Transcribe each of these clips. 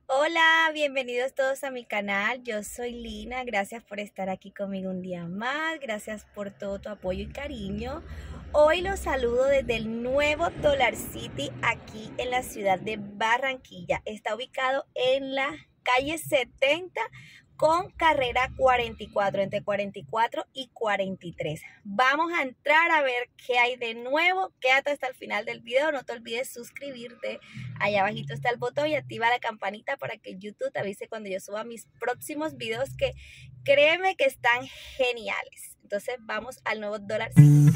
Hola, bienvenidos todos a mi canal. Yo soy Lina. Gracias por estar aquí conmigo un día más. Gracias por todo tu apoyo y cariño. Hoy los saludo desde el nuevo Dollar City aquí en la ciudad de Barranquilla. Está ubicado en la calle 70 con carrera 44, entre 44 y 43. Vamos a entrar a ver qué hay de nuevo. Quédate hasta el final del video. No te olvides suscribirte. Allá abajito está el botón y activa la campanita para que YouTube te avise cuando yo suba mis próximos videos, que créeme que están geniales. Entonces vamos al nuevo Dollar City.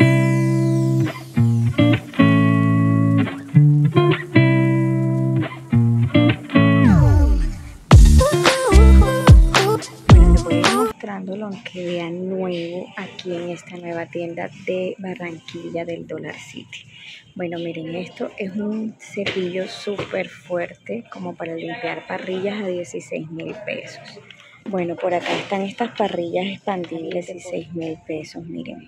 Lo que vean nuevo aquí en esta nueva tienda de Barranquilla del Dollar City. Bueno, miren, esto es un cepillo súper fuerte como para limpiar parrillas a 16.000 pesos. Bueno, por acá están estas parrillas expandibles, 16.000 pesos, miren.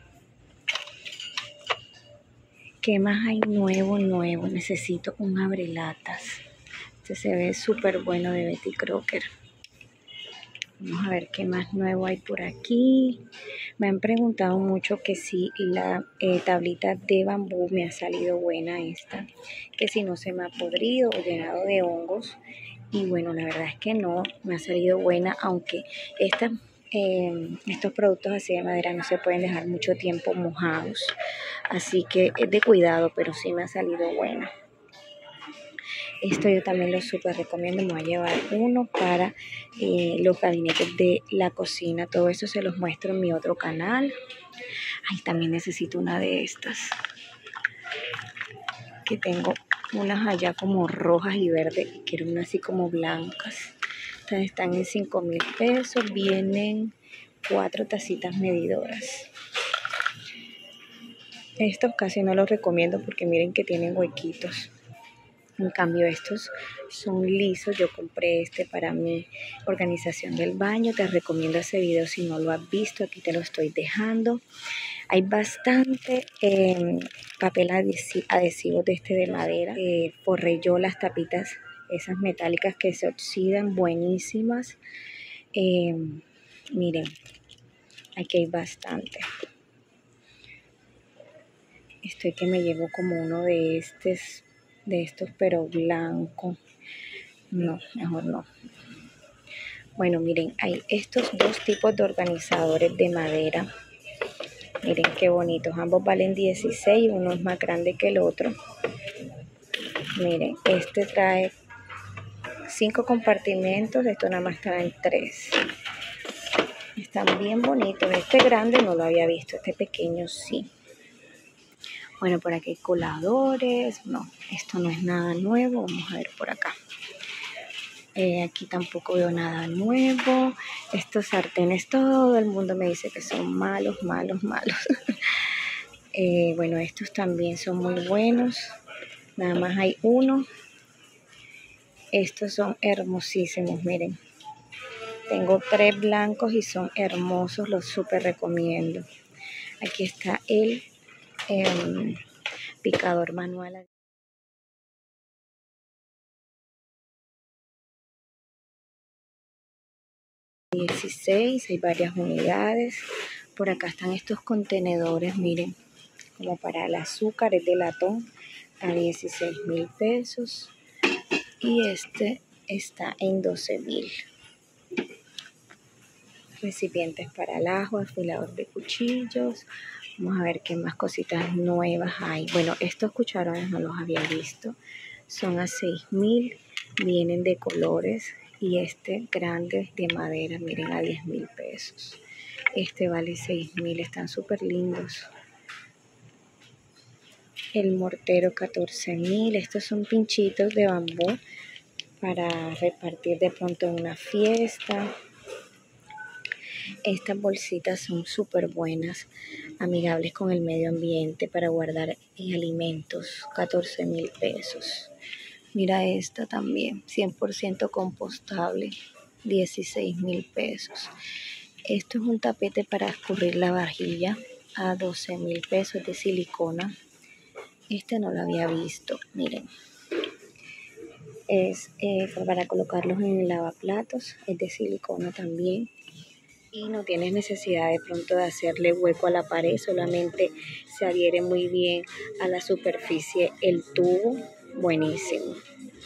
¿Qué más hay nuevo? Necesito un abrelatas. Este se ve súper bueno, de Betty Crocker. Vamos a ver qué más nuevo hay por aquí. Me han preguntado mucho que si la tablita de bambú me ha salido buena esta, que si no se me ha podrido o llenado de hongos. Y bueno, la verdad es que no, me ha salido buena, aunque estos productos así de madera no se pueden dejar mucho tiempo mojados. Así que es de cuidado, pero sí me ha salido buena. Esto yo también lo súper recomiendo. Me voy a llevar uno para los gabinetes de la cocina. Todo eso se los muestro en mi otro canal. Ay, también necesito una de estas, que tengo unas allá como rojas y verdes. Quiero una así como blancas. Estas están en 5.000 pesos. Vienen 4 tacitas medidoras. Estos casi no los recomiendo porque miren que tienen huequitos. En cambio estos son lisos. Yo compré este para mi organización del baño. Te recomiendo ese video si no lo has visto. Aquí te lo estoy dejando. Hay bastante papel adhesivo de este de madera. Forré yo las tapitas, esas metálicas que se oxidan, buenísimas. Miren, aquí hay bastante. Estoy que me llevo como uno de estos, pero blanco. No, mejor no. Bueno, miren, hay estos dos tipos de organizadores de madera. Miren qué bonitos. Ambos valen 16, uno es más grande que el otro. Miren, este trae 5 compartimentos, esto nada más trae 3. Están bien bonitos. Este grande no lo había visto, este pequeño sí. Bueno, por aquí hay coladores. No, esto no es nada nuevo. Vamos a ver por acá. Aquí tampoco veo nada nuevo. Estos sartenes, todo el mundo me dice que son malos. Bueno, estos también son muy buenos. Nada más hay uno. Estos son hermosísimos, miren. Tengo 3 blancos y son hermosos, los súper recomiendo. Aquí está el picador manual. 16, hay varias unidades. Por acá están estos contenedores, miren, como para el azúcar, es de latón, a 16.000 pesos. Y este está en 12.000. Recipientes para el ajo, afilador de cuchillos. Vamos a ver qué más cositas nuevas hay. Bueno, estos cucharones no los había visto. Son a 6.000. Vienen de colores. Y este grande de madera, miren, a 10.000 pesos. Este vale 6.000. Están súper lindos. El mortero 14.000. Estos son pinchitos de bambú para repartir de pronto en una fiesta. Estas bolsitas son súper buenas, amigables con el medio ambiente para guardar alimentos, 14.000 pesos. Mira esta también, 100% compostable, 16.000 pesos. Esto es un tapete para escurrir la vajilla a 12.000 pesos de silicona. Este no lo había visto, miren. Es para colocarlos en el lavaplatos, es de silicona también. Y no tienes necesidad de pronto de hacerle hueco a la pared, solamente se adhiere muy bien a la superficie el tubo, buenísimo.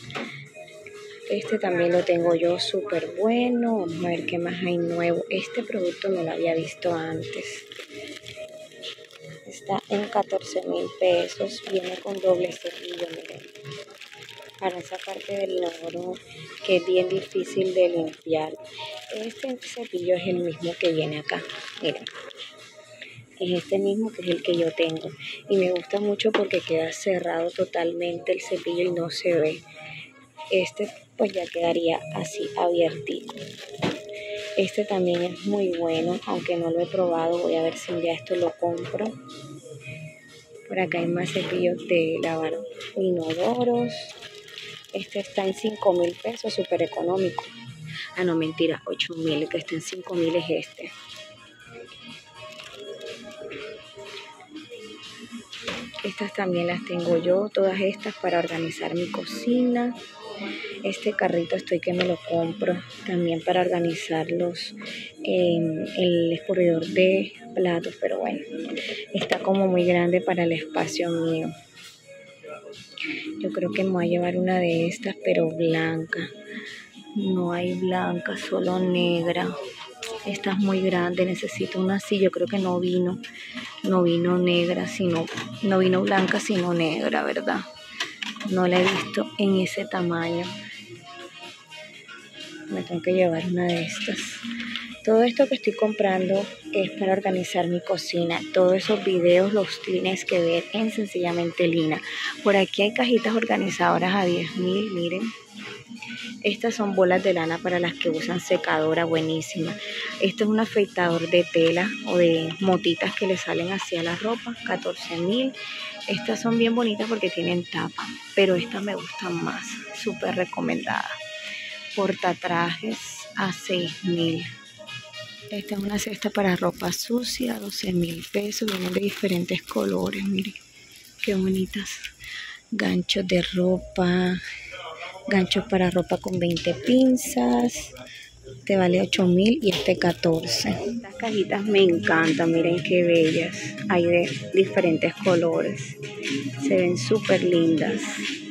Este también lo tengo yo súper bueno. Vamos a ver qué más hay nuevo. Este producto no lo había visto antes. Está en 14.000 pesos. Viene con doble cepillo, miren. Para esa parte del inodoro que es bien difícil de limpiar. Este cepillo es el mismo que viene acá. Miren. Es este mismo que es el que yo tengo. Y me gusta mucho porque queda cerrado totalmente el cepillo y no se ve. Este pues ya quedaría así abiertito. Este también es muy bueno, aunque no lo he probado. Voy a ver si ya esto lo compro. Por acá hay más cepillos de lavar inodoros. Este está en 5.000 pesos, súper económico. Ah, no, mentira, 8.000, el que está en 5.000 es este. Estas también las tengo yo, todas estas para organizar mi cocina. Este carrito estoy que me lo compro también para organizarlos, el escurridor de platos, pero bueno, está como muy grande para el espacio mío. Yo creo que me voy a llevar una de estas, pero blanca. No hay blanca, solo negra. Esta es muy grande, necesito una así. Yo creo que no vino negra, no vino blanca, sino negra, ¿verdad? No la he visto en ese tamaño. Me tengo que llevar una de estas. Todo esto que estoy comprando es para organizar mi cocina. Todos esos videos los tienes que ver en Sencillamente Lina. Por aquí hay cajitas organizadoras a 10.000, miren. Estas son bolas de lana para las que usan secadora, buenísima. Este es un afeitador de tela o de motitas que le salen hacia la ropa, 14.000. Estas son bien bonitas porque tienen tapa, pero estas me gustan más, súper recomendada. Portatrajes a 6.000. Esta es una cesta para ropa sucia, 12.000 pesos. Vienen de diferentes colores, miren, qué bonitas. Ganchos de ropa, ganchos para ropa con 20 pinzas. Te vale 8.000 y este 14. Estas cajitas me encantan, miren qué bellas. Hay de diferentes colores. Se ven súper lindas.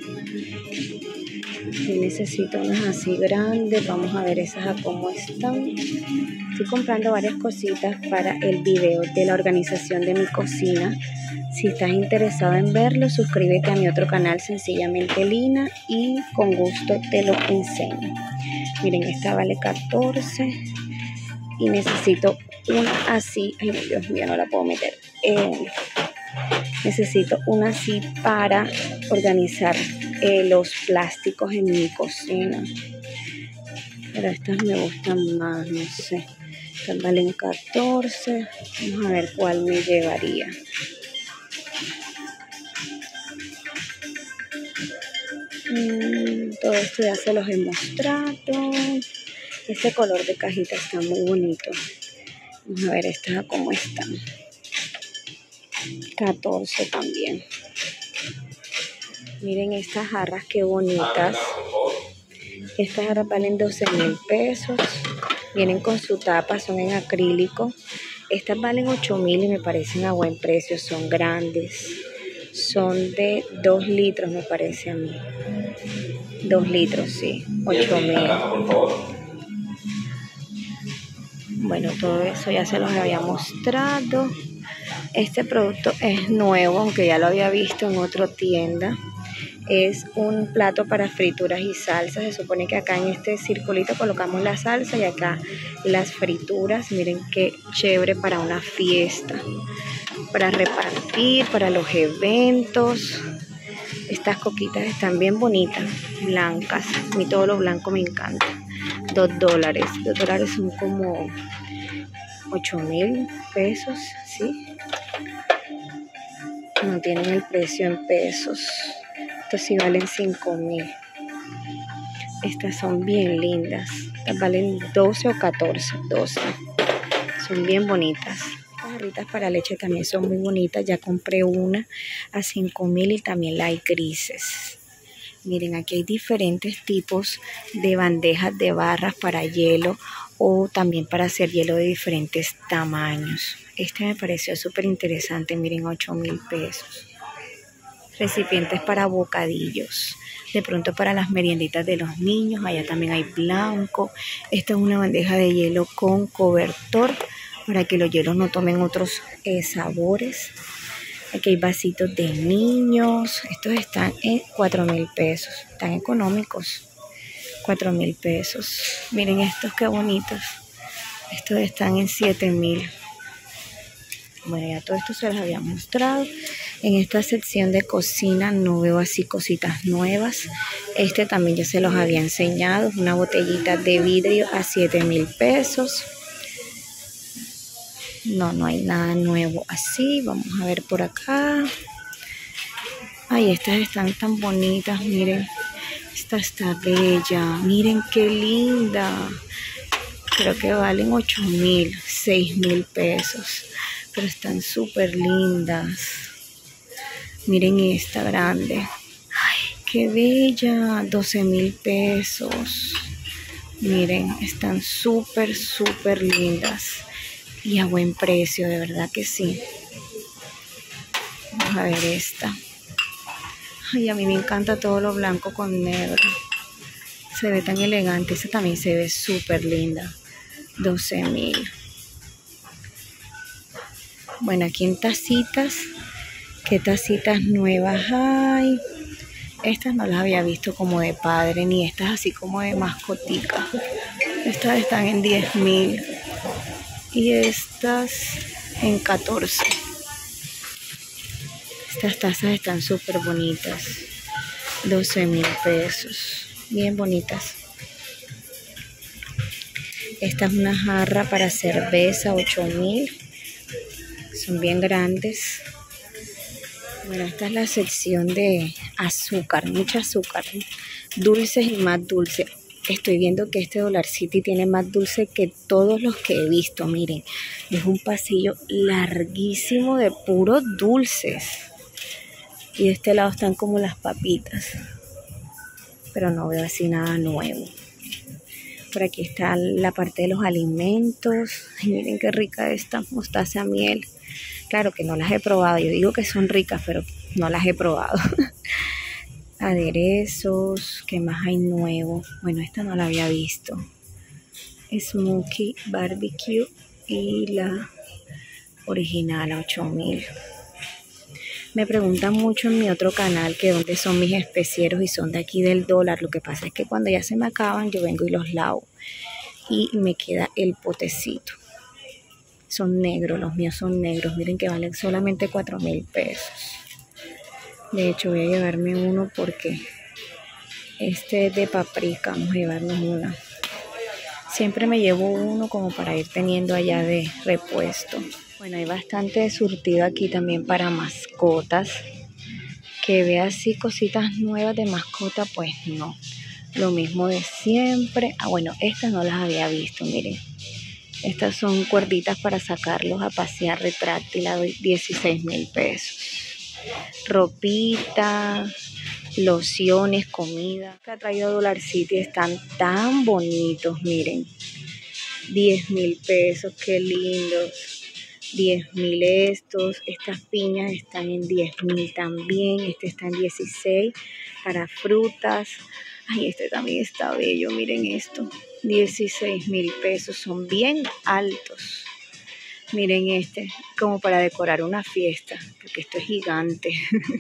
Yo necesito unas así grandes. Vamos a ver esas a cómo están. Estoy comprando varias cositas para el video de la organización de mi cocina. Si estás interesado en verlo, suscríbete a mi otro canal Sencillamente Lina y con gusto te lo enseño. Miren, esta vale 14 y necesito una así. Ay, Dios mío, no la puedo meter. Necesito una así para organizar los plásticos en mi cocina. Pero estas me gustan más, no sé. Estas valen 14. Vamos a ver cuál me llevaría. Todo esto ya se los he mostrado. Este color de cajita está muy bonito. Vamos a ver estas cómo están. 14 también. Miren estas jarras qué bonitas. Estas jarras valen 12.000 pesos. Vienen con su tapa, son en acrílico. Estas valen 8.000 y me parecen a buen precio. Son grandes. Son de 2 litros, me parece a mí. 2 litros, sí. 8.000. Bueno, todo eso ya se los había mostrado. Este producto es nuevo, aunque ya lo había visto en otra tienda. Es un plato para frituras y salsas. Se supone que acá en este circulito colocamos la salsa y acá las frituras. Miren qué chévere para una fiesta, para repartir, para los eventos. Estas coquitas están bien bonitas, blancas. A mí todo lo blanco me encanta. $2. $2 son como 8.000 pesos, ¿sí? No tienen el precio en pesos. Estos sí valen 5.000. Estas son bien lindas. Estas valen 12 o 14. 12. Son bien bonitas. Estas jarritas para leche también son muy bonitas. Ya compré una a 5.000 y también la hay grises. Miren, aquí hay diferentes tipos de bandejas de barras para hielo o también para hacer hielo de diferentes tamaños. Este me pareció súper interesante, miren, 8.000 pesos. Recipientes para bocadillos, de pronto para las merienditas de los niños. Allá también hay blanco. Esta es una bandeja de hielo con cobertor para que los hielos no tomen otros sabores. Aquí hay vasitos de niños. Estos están en 4.000 pesos. Están económicos. 4.000 pesos. Miren estos qué bonitos. Estos están en 7.000. Bueno, ya todo esto se los había mostrado. En esta sección de cocina no veo así cositas nuevas. Este también ya se los había enseñado. Una botellita de vidrio a 7.000 pesos. No hay nada nuevo así. Vamos a ver por acá. Ay, estas están tan bonitas, miren. Esta está bella. Miren qué linda. Creo que valen 8.000, 6.000 pesos. Pero están súper lindas. Miren esta grande. Ay, qué bella. 12.000 pesos. Miren, están súper, súper lindas. Y a buen precio, de verdad que sí. Vamos a ver esta. Ay, a mí me encanta todo lo blanco con negro. Se ve tan elegante. Esta también se ve súper linda. 12.000. Bueno, aquí en tacitas. ¿Qué tacitas nuevas hay? Estas no las había visto como de padre, ni estas así como de mascotica. Estas están en 10.000. Y estas en 14. Estas tazas están súper bonitas. 12.000 pesos. Bien bonitas. Esta es una jarra para cerveza, 8.000. Son bien grandes. Bueno, esta es la sección de azúcar, mucha azúcar. Dulces y más dulces. Estoy viendo que este Dollar City tiene más dulce que todos los que he visto. Miren, es un pasillo larguísimo de puros dulces. Y de este lado están como las papitas. Pero no veo así nada nuevo. Por aquí está la parte de los alimentos. Ay, miren qué rica esta mostaza miel. Claro que no las he probado. Yo digo que son ricas, pero no las he probado. Aderezos, ¿qué más hay nuevo? Bueno, esta no la había visto. Smokey Barbecue y la original a 8.000. Me preguntan mucho en mi otro canal que dónde son mis especieros y son de aquí del Dólar. Lo que pasa es que cuando ya se me acaban yo vengo y los lavo y me queda el potecito. Son negros, los míos son negros. Miren que valen solamente 4.000 pesos. De hecho voy a llevarme uno porque este es de paprika. Vamos a llevarnos una. Siempre me llevo uno como para ir teniendo allá de repuesto. Bueno, hay bastante surtido aquí también para mascotas. Que vea así cositas nuevas de mascota, pues no. Lo mismo de siempre. Ah, bueno, estas no las había visto, miren. Estas son cuerditas para sacarlos a pasear retráctil a 16.000 pesos. Ropita, lociones, comida. Que ha traído Dollar City están tan bonitos, miren. 10.000 pesos, qué lindos. 10.000 estos. Estas piñas están en 10.000 también. Este está en 16 para frutas. Ay, este también está bello, miren esto. 16.000 pesos, son bien altos. Miren este, como para decorar una fiesta, porque esto es gigante.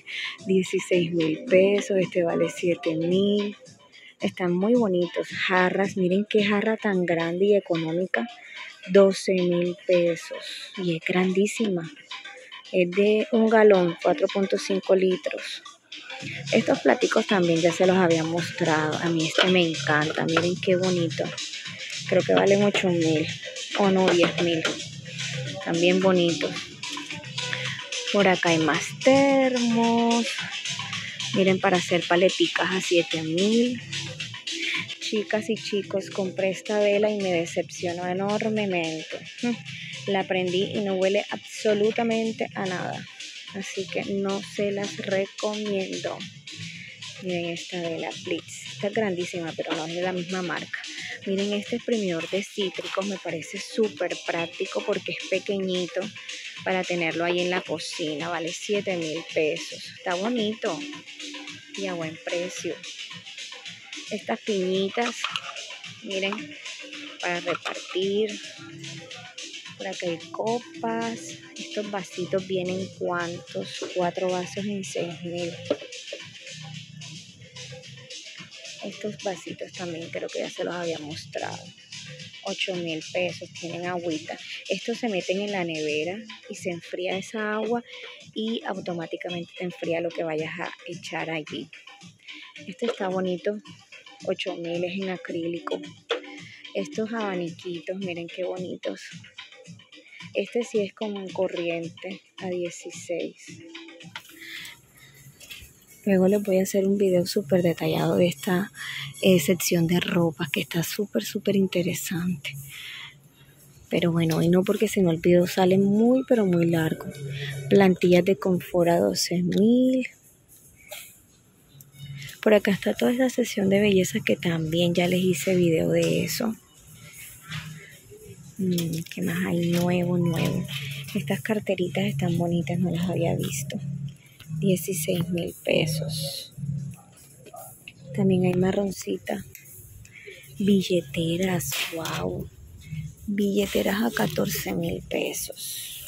16.000 pesos, este vale 7.000. Están muy bonitos. Jarras, miren qué jarra tan grande y económica. 12.000 pesos. Y es grandísima. Es de 1 galón, 4.5 litros. Estos platicos también ya se los había mostrado. A mí este me encanta. Miren qué bonito. Creo que valen 8.000 o no 10.000. También bonitos. Por acá hay más termos. Miren, para hacer paleticas a 7.000. Chicas y chicos, compré esta vela y me decepcionó enormemente. La prendí y no huele absolutamente a nada. Así que no se las recomiendo. Miren esta de la Blitz. Está grandísima, pero no es de la misma marca. Miren este exprimidor de cítricos. Me parece súper práctico porque es pequeñito para tenerlo ahí en la cocina. Vale 7.000 pesos. Está bonito y a buen precio. Estas piñitas, miren, para repartir. Por acá hay copas. Estos vasitos vienen ¿cuántos? 4 vasos en 6.000. Estos vasitos también creo que ya se los había mostrado. 8.000 pesos, tienen agüita. Estos se meten en la nevera y se enfría esa agua y automáticamente te enfría lo que vayas a echar allí. Este está bonito, 8.000, es en acrílico. Estos abaniquitos, miren qué bonitos. Este sí es como en corriente, a 16. Luego les voy a hacer un video súper detallado de esta sección de ropa que está súper interesante. Pero bueno, hoy no, porque si no el video sale muy pero muy largo. Plantillas de confort a 12.000. Por acá está toda esta sección de belleza que también ya les hice video de eso. ¿Qué más hay nuevo? Estas carteritas están bonitas, no las había visto. 16.000 pesos. También hay marroncita. Billeteras, wow. Billeteras a 14.000 pesos.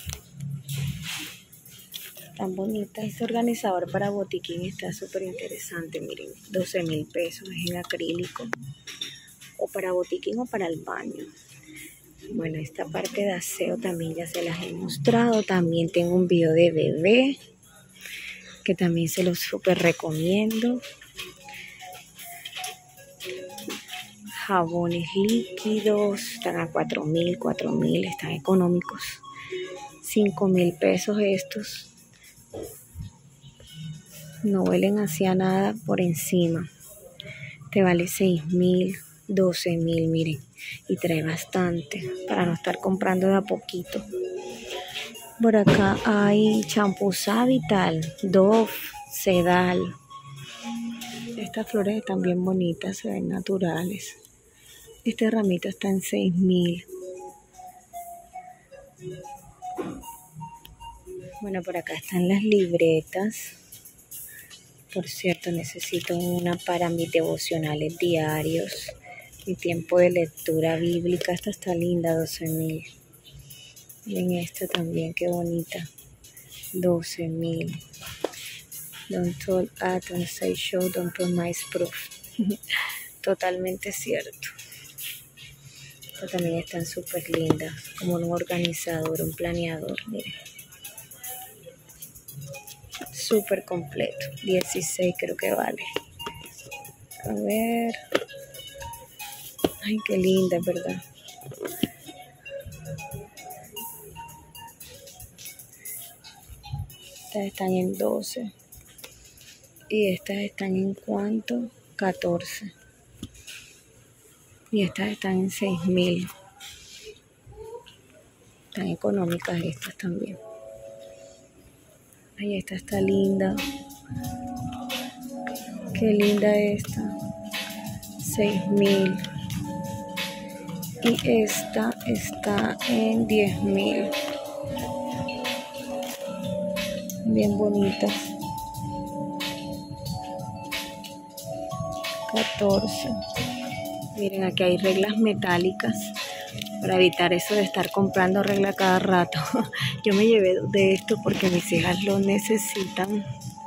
Tan bonita. Este organizador para botiquín está súper interesante. Miren, 12.000 pesos. Es en acrílico. O para botiquín o para el baño. Bueno, esta parte de aseo también ya se las he mostrado. También tengo un video de bebé, que también se los súper recomiendo. Jabones líquidos, están a 4.000, están económicos. 5.000 pesos estos. No huelen hacia nada por encima. Te vale 6.000, 12.000, miren. Y trae bastante para no estar comprando de a poquito. Por acá hay champús Vital, Dove, Sedal. Estas flores están bien bonitas, se ven naturales. Este ramito está en 6.000. Bueno, por acá están las libretas. Por cierto, necesito una para mis devocionales diarios. Mi tiempo de lectura bíblica. Esta está linda, 12.000. Miren esta también, qué bonita. 12.000. Don't talk, don't say show, don't promise proof. Totalmente cierto. Estas también están súper lindas. Como un organizador, un planeador, miren. Súper completo. 16 creo que vale. A ver. Ay, qué linda, ¿verdad? Estas están en 12. Y estas están en ¿cuánto? 14. Y estas están en 6.000. Están económicas estas también. Ay, esta está linda. Qué linda esta. 6.000. Y esta está en 10.000. Bien bonitas. 14. Miren, aquí hay reglas metálicas para evitar eso de estar comprando regla cada rato. Yo me llevé de esto porque mis hijas lo necesitan.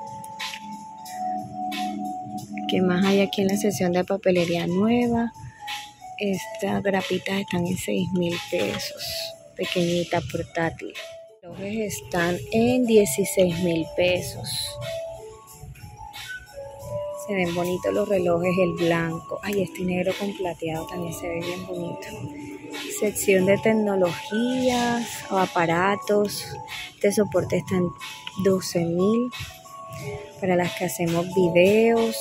¿Qué más hay aquí en la sección de papelería nueva? Estas grapitas están en 6.000 pesos. Pequeñita, portátil. Los relojes están en 16.000 pesos. Se ven bonitos los relojes, el blanco. Ay, este negro con plateado también se ve bien bonito. Sección de tecnologías o aparatos. Este soporte está en 12.000. Para las que hacemos videos.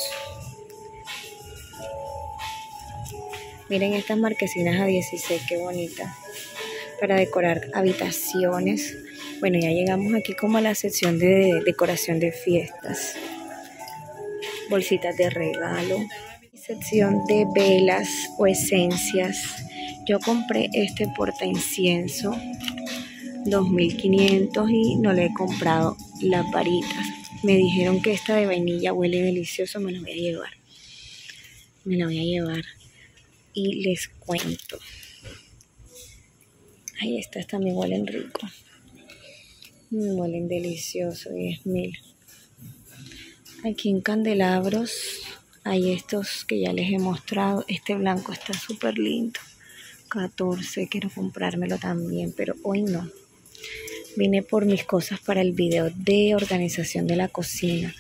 Miren estas marquesinas a 16, qué bonitas. Para decorar habitaciones. Bueno, ya llegamos aquí como a la sección de decoración de fiestas. bolsitas de regalo. Sección de velas o esencias. Yo compré este porta incienso 2.500 y no le he comprado las varitas. Me dijeron que esta de vainilla huele delicioso, me la voy a llevar. Me la voy a llevar y les cuento. Ay, estas también huelen rico. Huelen delicioso, 10.000. Aquí en candelabros hay estos que ya les he mostrado. Este blanco está súper lindo. 14, quiero comprármelo también, pero hoy no. Vine por mis cosas para el video de organización de la cocina.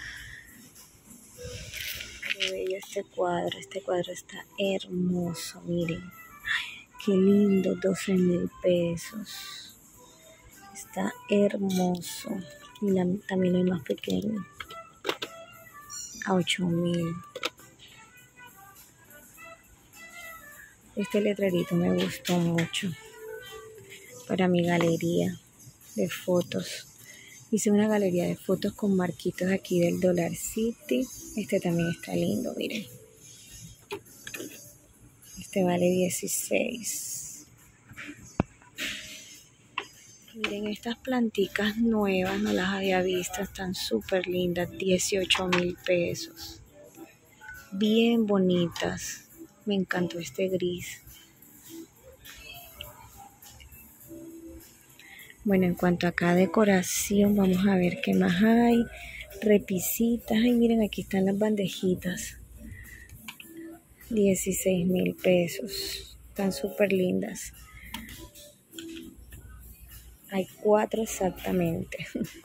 Qué bello este cuadro está hermoso, miren. Ay, qué lindo, 12.000 pesos. Está hermoso. Y también hay más pequeño. A 8.000. Este letrerito me gustó mucho. Para mi galería de fotos. Hice una galería de fotos con marquitos aquí del Dollar City. Este también está lindo, miren. Este vale 16. Miren estas planticas nuevas, no las había visto, están súper lindas, 18.000 pesos. Bien bonitas. Me encantó este gris. Bueno, en cuanto a acá decoración, vamos a ver qué más hay. Repisitas. Ay, miren, aquí están las bandejitas. 16.000 pesos. Están súper lindas. Hay 4 exactamente.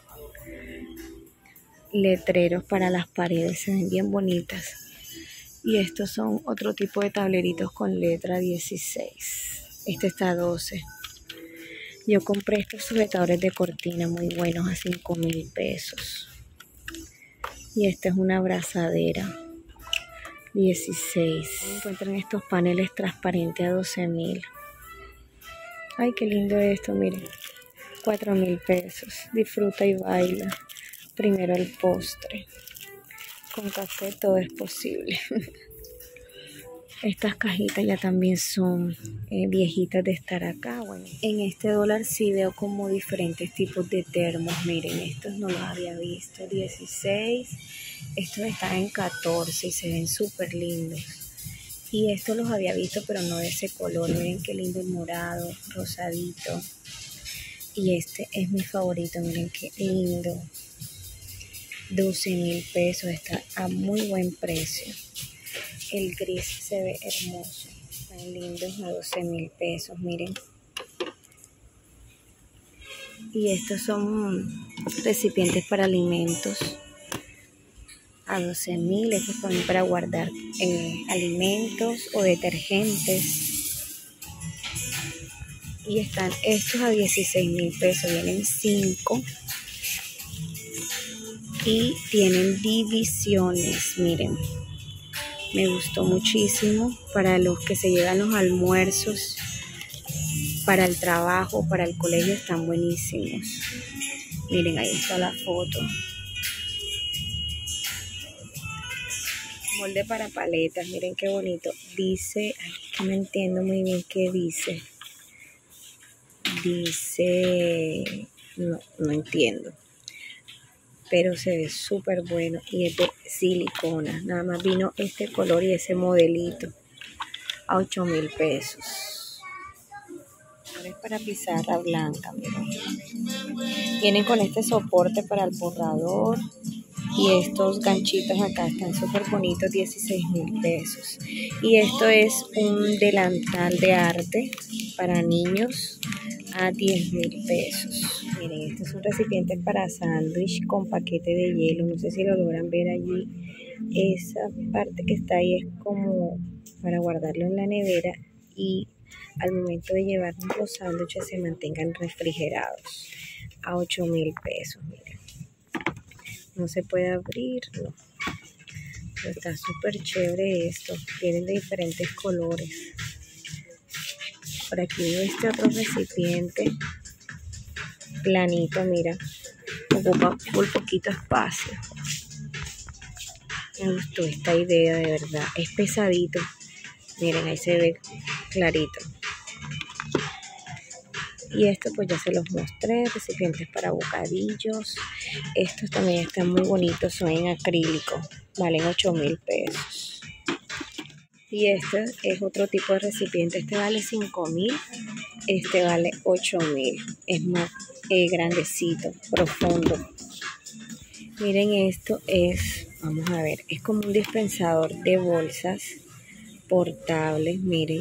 Letreros para las paredes, se ven bien bonitas. Y estos son otro tipo de tableritos con letra 16. Este está a 12. Yo compré estos sujetadores de cortina muy buenos a 5.000 pesos. Y esta es una abrazadera. 16. Encuentran estos paneles transparentes a 12.000. Ay, qué lindo esto, miren. 4.000 pesos. Disfruta y baila. Primero el postre. Con café todo es posible. Estas cajitas ya también son viejitas de estar acá. Bueno, en este dólar sí veo como diferentes tipos de termos. Miren, estos no los había visto. 16. Estos están en 14 y se ven súper lindos. Y estos los había visto, pero no de ese color. Miren qué lindo el morado, rosadito. Y este es mi favorito. Miren qué lindo. 12.000 pesos. Está a muy buen precio. El gris se ve hermoso, tan lindo, a 12.000 pesos, miren. Y estos son recipientes para alimentos a 12.000. Estos también para guardar alimentos o detergentes. Y están estos a 16.000 pesos, vienen 5. Y tienen divisiones, miren. Me gustó muchísimo para los que se llevan los almuerzos, para el trabajo, para el colegio, están buenísimos. Miren, ahí está la foto. Molde para paletas, miren qué bonito. Dice, ay, que no entiendo muy bien qué dice. Dice, no entiendo. Pero se ve súper bueno y es de silicona. Nada más vino este color y ese modelito a 8.000 pesos. Ahora es para pizarra blanca, miren. Vienen con este soporte para el borrador y estos ganchitos acá están súper bonitos, 16.000 pesos. Y esto es un delantal de arte para niños a 10.000 pesos. Miren, este es un recipiente para sándwich con paquete de hielo. No sé si lo logran ver allí. Esa parte que está ahí es como para guardarlo en la nevera y al momento de llevarnos los sándwiches se mantengan refrigerados. A 8.000 pesos, miren. No se puede abrir, no. Pero está súper chévere esto. Tienen de diferentes colores. Por aquí veo este otro recipiente planito, mira, ocupa un poquito espacio. Me gustó esta idea, de verdad. Es pesadito. Miren, ahí se ve clarito. Y esto pues ya se los mostré, recipientes para bocadillos. Estos también están muy bonitos, son en acrílico, valen 8.000 pesos. Y este es otro tipo de recipiente, este vale 5.000, este vale 8.000. Es más grandecito, profundo. Miren, esto es, vamos a ver, es como un dispensador de bolsas portables, miren.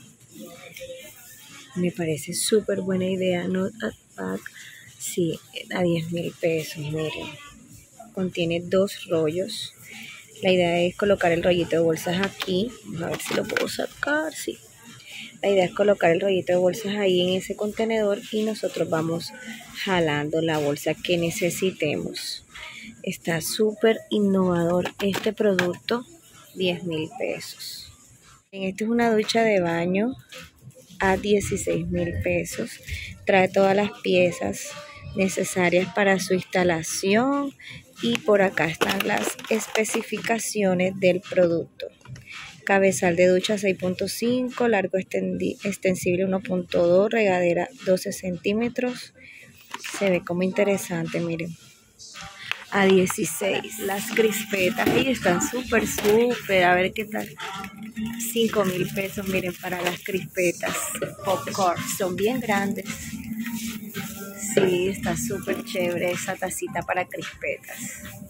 Me parece súper buena idea. Not a pack, sí, a 10.000 pesos, miren. Contiene 2 rollos. La idea es colocar el rollito de bolsas aquí. Vamos a ver si lo puedo sacar, sí. La idea es colocar el rollito de bolsas ahí en ese contenedor y nosotros vamos jalando la bolsa que necesitemos. Está súper innovador este producto, 10.000 pesos. Esta es una ducha de baño a 16.000 pesos. Trae todas las piezas necesarias para su instalación y por acá están las especificaciones del producto. Cabezal de ducha 6.5, largo extensible 1.2, regadera 12 centímetros. Se ve como interesante, miren. A 16. Las crispetas, ahí están súper. A ver qué tal. 5.000 pesos, miren, para las crispetas popcorn. Son bien grandes. Sí, está súper chévere esa tacita para crispetas.